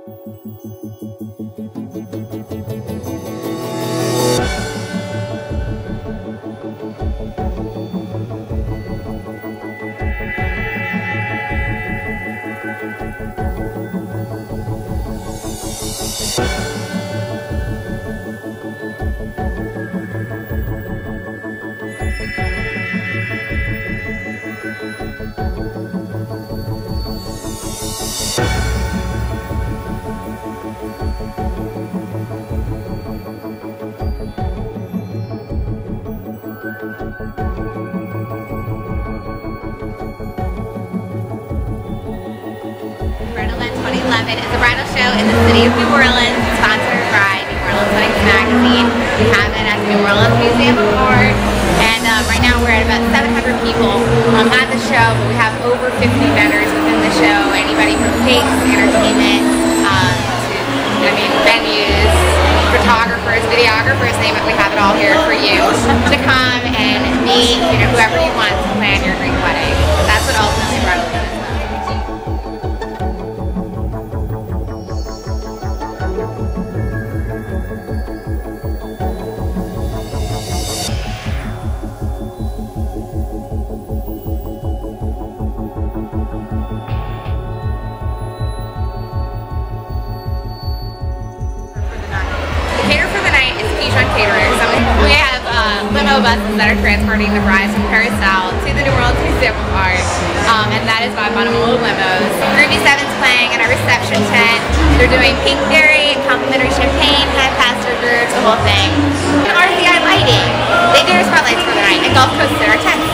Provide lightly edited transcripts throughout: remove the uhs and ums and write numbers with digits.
Bridal Event 2011 is a bridal show in the city of New Orleans, sponsored by New Orleans Weddings Magazine. We have it at the New Orleans Museum of Art, and right now we're at about 700 people at the show, but we have over 50 vendors within the show, anybody from cakes, entertainment, to, venues, photographers, videographers, name it, we have it all here for you to come and meet, whoever you want to plan your dream wedding. That's what ultimately Bridal Event is. Caterers. So we have limo buses that are transporting the brides from Paris South to the New Orleans Museum of Art, and that is by Monomoto Limos. Groovy 7's playing in our reception tent. They're doing pink dairy, complimentary champagne, head pastor groups, the whole thing. And RCI lighting. They do our spotlights for the night, and Gulf Coast at our tents.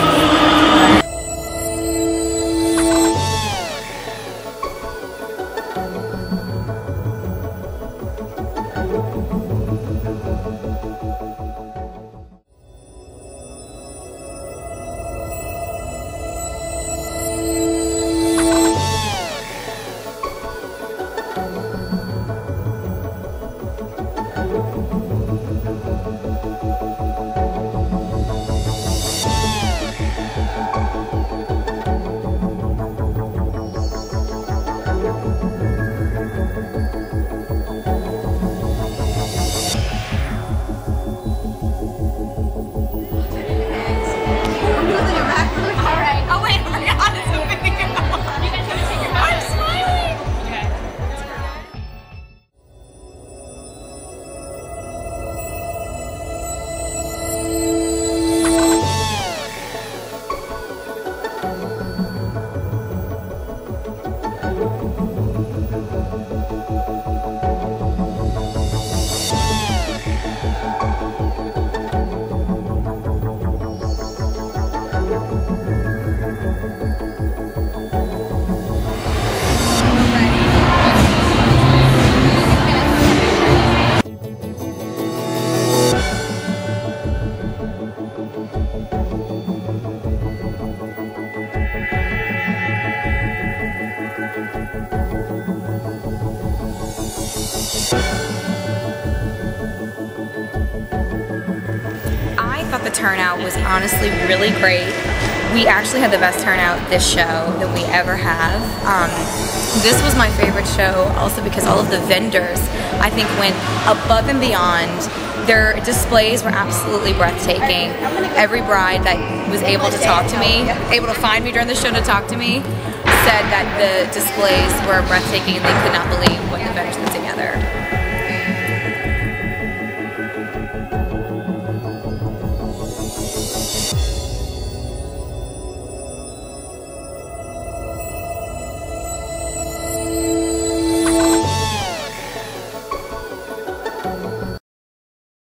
I thought the turnout was honestly really great. We actually had the best turnout this show that we ever have. This was my favorite show also because all of the vendors, I think, went above and beyond. Their displays were absolutely breathtaking. Every bride that was able to talk to me, able to find me during the show to talk to me, said that the displays were breathtaking and they could not believe what the vendors put together.